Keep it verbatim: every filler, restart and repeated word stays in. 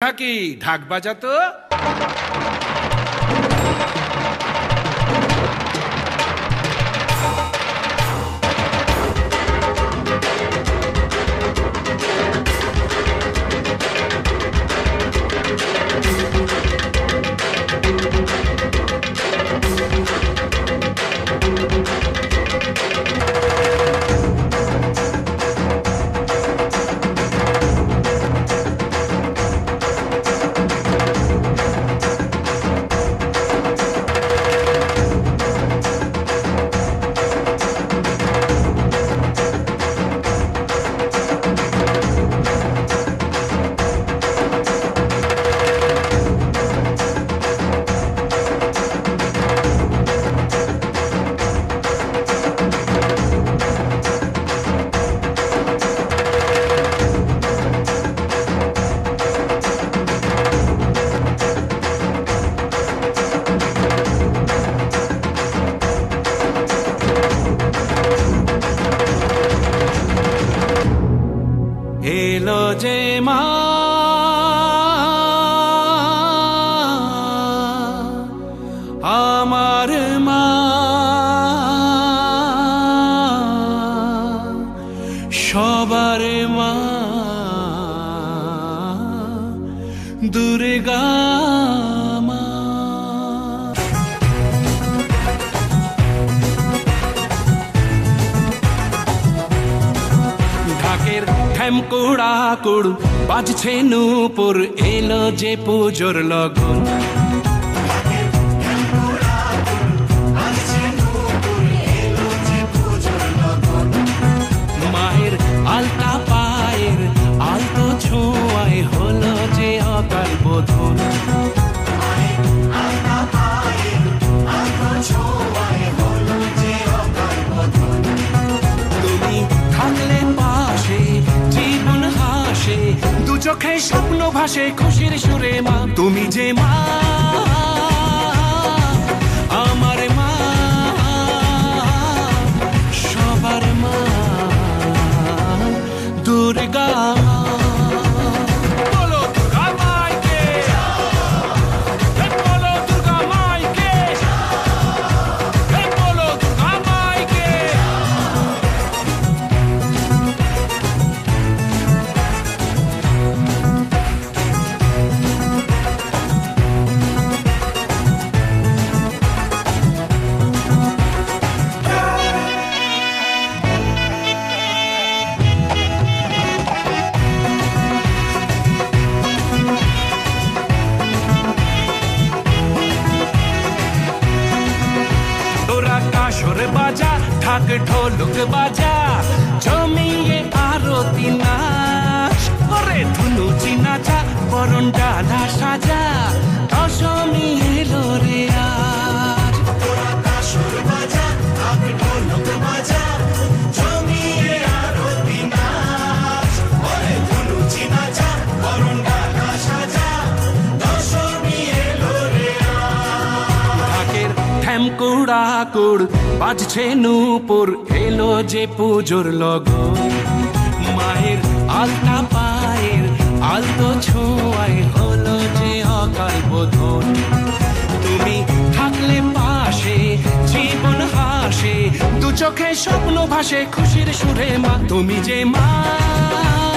ঢাকি ঢাক বাজাতো। এলো যে মা আমার মা, সবার মা দুর্গা মা। ঢাকের ঠ্যামকুড়া কুড় বাজছে নূপুর, এলো যে পুজোর লগন। মায়ের আলতা পায়ের আলতো ছোঁয়ায় হলো যে অকাল বোধন। তুমি থাকলে পাশে জীবন হাসে, দু চোখে স্বপ্ন ভাসে খুশির সুরে মা। তুমি যে মা আমার মা, সবার মা দুর্গা মা। বলো দুর্গা মাইকে, বলো দুর্গা মাইকে, বলো দুর্গা মাইকে। বাজা ঢাক ঢোলক বাজা জমিয়ে আরতি নাচ করে ধুনু চিনাচা বরণ ডালা সাজা। দশমী এলো রে আজ, কাসর বাজা ঢাক ঢোলক বাজা জমিয়ে আরতি নাচ করে ধুনু চিনাচা বরণ ডালা সাজা। দশমী এলো রে আজ। ঢাকের ঠ্যামকুড়া কুড় বাজছে নূপুর, এলো যে পুজোর লগন। মায়ের আলতা পায়ের আলতো ছোঁয়ায় হলো যে অকাল বোধন। তুমি থাকলে পাশে জীবন হাসে, দু চোখে স্বপ্ন ভাসে খুশির সুরে মা। তুমি যে মা